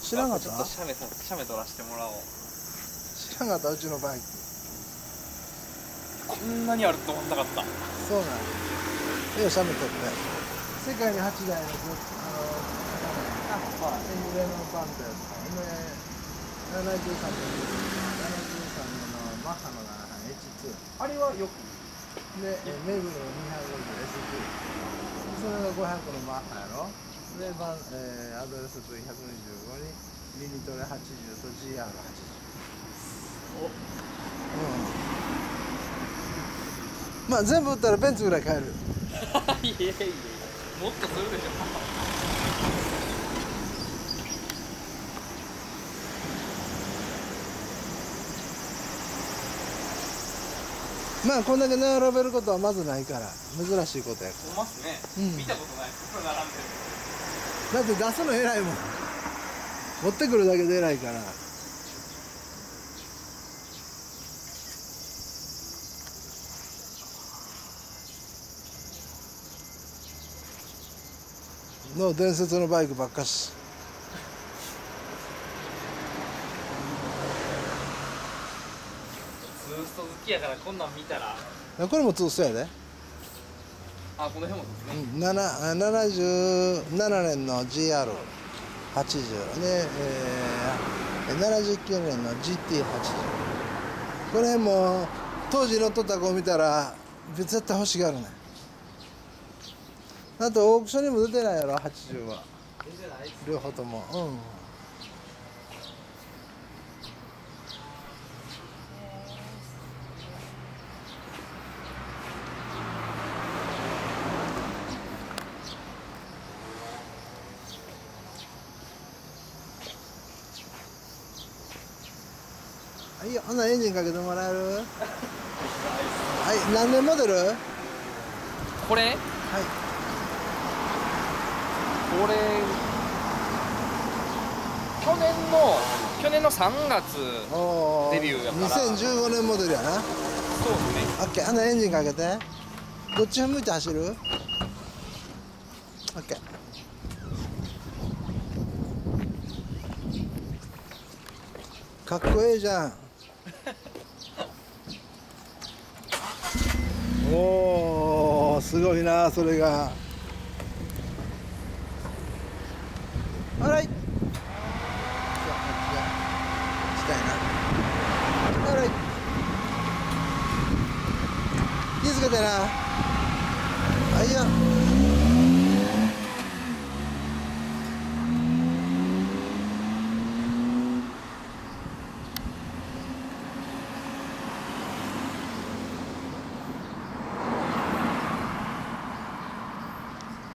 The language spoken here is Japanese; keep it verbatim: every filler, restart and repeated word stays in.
知らんかった。 ちょっと写メさ写メ撮らせてもらおう。 知らんかった、うちのバイク。 こんなにあると思わなかった。 そうなん。よう写メ撮って。世界にはちだいのあのあ、はい、エムレのバンドやつ。ななじゅうさんねんななじゅうさんねんのマッハのななはん エイチツー。 あれはよくで、メグのにひゃくごじゅうエスジー。それがごひゃくのマッハやろ。で、バンえー、アドレス ブイひゃくにじゅうご にミニトレはちじゅうと ジーアールはちじゅう。 おうん。まあ全部売ったらベンツぐらい買える。 いえいえ、もっとするでしょ。 まあこんだけ並べることはまずないから珍しいことやかほんまっすね、 うん見たことないです並んでる。 ら。だって出すの偉いもん。持ってくるだけで偉いから。の伝説のバイクばっかし。 ツースト好きやからこんなん見たら。 これもツーストやで。 あ、この辺もですね、 うん、ななななじゅうななねんの ジーアールはちじゅう で、えー、ななじゅうきゅうねんの ジーティーはちじゅう。 これも当時乗っとった子見たら絶対欲しがるね。あとオークションにも出てないやろはちじゅうは。 出てないっす。 両方とも。うん。はいよ、ほなエンジンかけてもらえる？はい、何年モデル？はい。 これこれ去年の去年のさんがつデビューやからにせんじゅうごねんモデルやな。 そうですね。 オッケー、ほなエンジンかけて。どっち向いて走る？オッケー。かっこええじゃん。おお、すごいなそれが。あらい。したいな。あらい。気づけてな。